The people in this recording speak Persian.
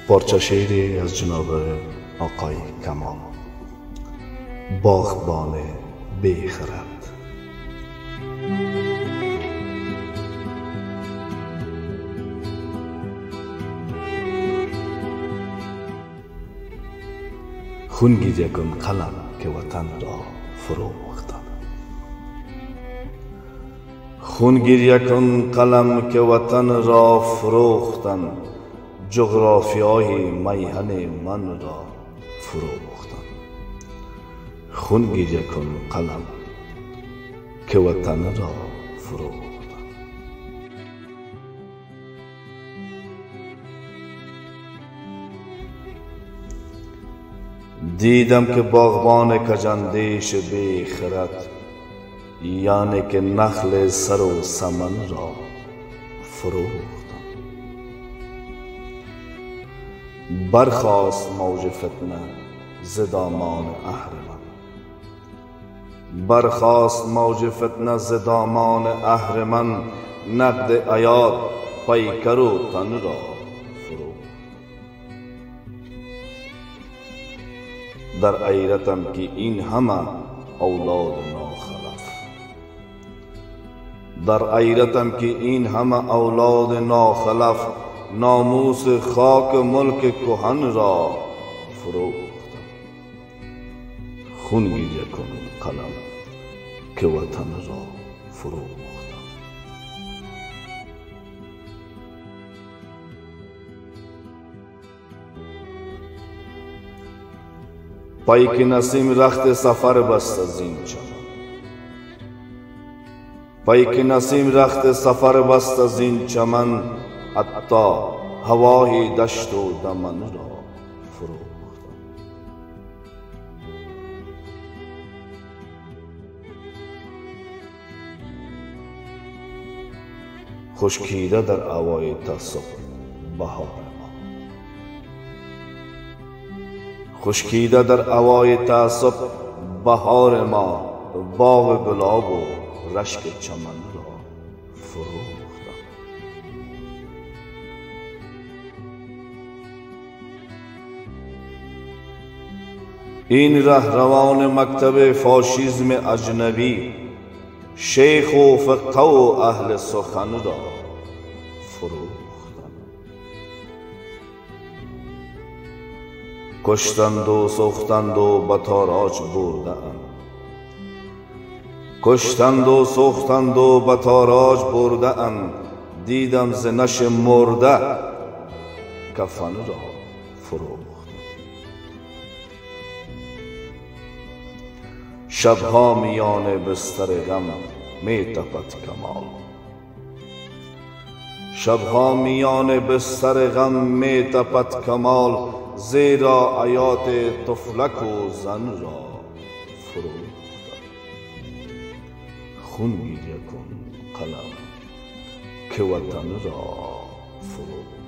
پارچه شعری از جناب آقای کمال، باغبان بیخرد. خون گریه کن قلم که وطن را فروختن. خون گریه کن قلم که وطن را فروختن، جغرافیای میهن من را فروختن. خون گریه کن قلم که وطن را فروختن. دیدم که باغبان کجندیش بیخرد، یعنی که نخل سر و سمن را فروختن. برخاست موج فتنه ز دامان اهرمن، برخاست موج فتنه ز دامان اهرمن، نقد عیاد پیکر و تن را فروختن. در غیرتم که این همه اولاد ناخلف، در غیرتم که این همه اولاد ناخلف، ناموس خاک ملک کهن را فروختن. خون گریه کن قلم که وطن را فروختن. پیک نسیم رخت سفر بست از این چمن، پیک نسیم رخت سفر بست از این چمن، حتی هوای دشت و دمن را فروختن. خشکیده در هوای تعصب بهار ما، خشکیده در هوای تعصب بهار ما، باغ گلاب و رشک چمن را فروختن. این رهروان مکتب فاشیسم اجنبی، شیخ و فقه و اهل سخن را فروختن. کشتند و سوختند و به تاراج بردند، کشتند و سوختند و به تاراج بردند، دیدم ز نش مرده کفن را فروختن. شبها میان بستر غم می تپد کمال، شبها میان بستر غم می تپد کمال، زیرا حیات طفلک و زن را فروختن. خون گریه کن قلم که وطن را فروختن.